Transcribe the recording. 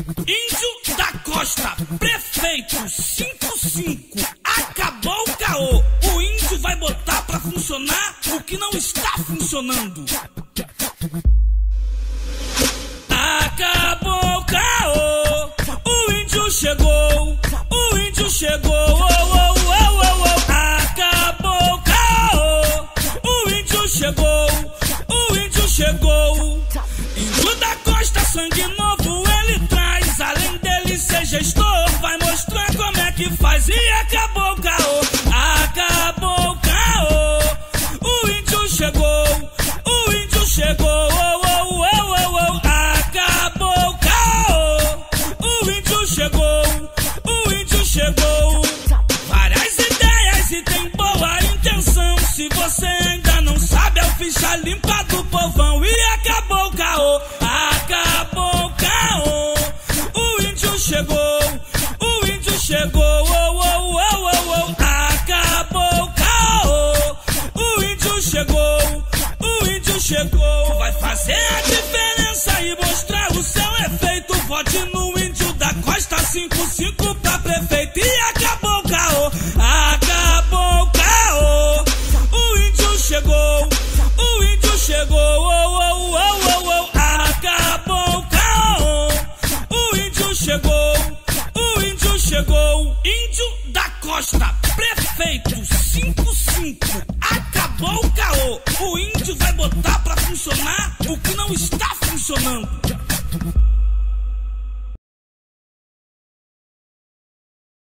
Índio da Costa, prefeito 55, acabou o caô. O índio vai botar pra funcionar o que não está funcionando. Acabou o caô, o índio chegou, o índio chegou, oh, oh, oh, oh, oh. Acabou o caô, o índio chegou, o índio chegou. Índio da Costa, sangue novo ele traz, além dele ser gestor, vai mostrar como é que faz. E acabou o caô, acabou o caô, o índio chegou, o índio chegou, oh, oh, oh, oh, oh. Acabou o caô, o índio chegou, o índio chegou. Várias ideias e tem boa intenção, se você ainda não sabe é o ficha limpa do povão. E acabou o caô, acabou o caô, o índio chegou, o índio chegou, oh, oh, oh, oh, oh. Acabou o caô, o índio chegou, o índio chegou. Vai fazer a diferença e mostrar o seu efeito. Vote no Índio da Costa 55 pra prefeito. E acabou o caô, acabou o caô, o índio chegou, o índio chegou, oh, oh, oh, oh, oh. Acabou o caô, o índio chegou, o índio chegou. Índio da Costa, prefeito 55, acabou o caô. O índio vai botar pra funcionar o que não está funcionando.